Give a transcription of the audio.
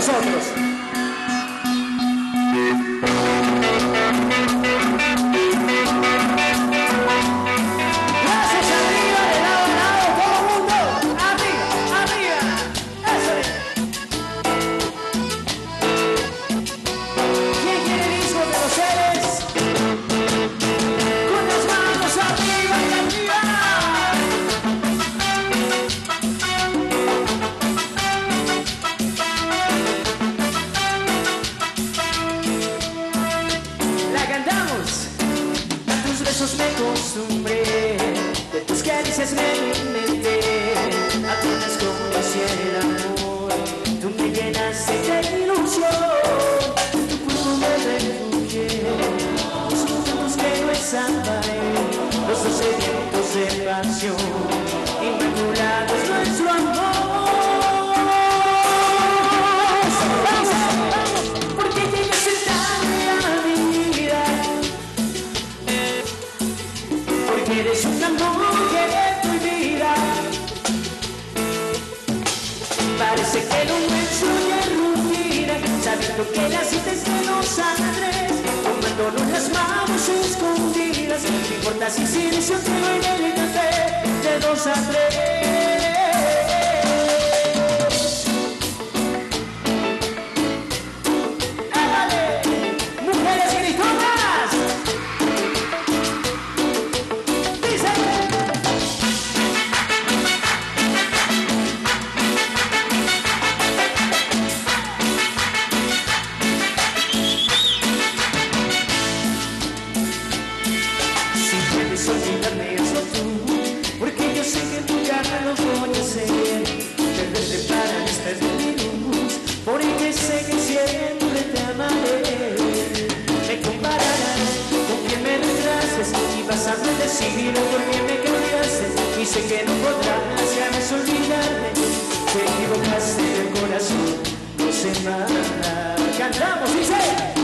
nosotros. Gracias, arriba, de lado a lado, todo el mundo. Arriba, arriba. Eso es. ¿Quién quiere disco de los seres? Con las manos arriba y arriba. La cantamos. A tus besos me acostumbré, de tus caricias me alimenté, a tu desconocía el amor, tú me llenaste de ilusión, tu cuerpo me refugié, los momentos que no desamparé, los 12 vientos de pasión, inmaculado es nuestro amor. Porque llegaste tarde a mi vida, porque eres un amor que es mi vida. Parece que lo nuestro ya es rutina, sabiendo que la cita es de 2 a 3, tomándonos las manos escondidas. No importa si silencio te doy en el café de 2 a 3. Olvidarme eso tú, porque yo sé que nunca lo voy a hacer. Perderte para despedirnos, porque sé que siempre te amaré. Me compararás con quien me retrases y vas a decir por qué me cambiaste. Y sé que no podrás jamás olvidarme, te equivocaste del corazón, no sé más. Cantamos, dice.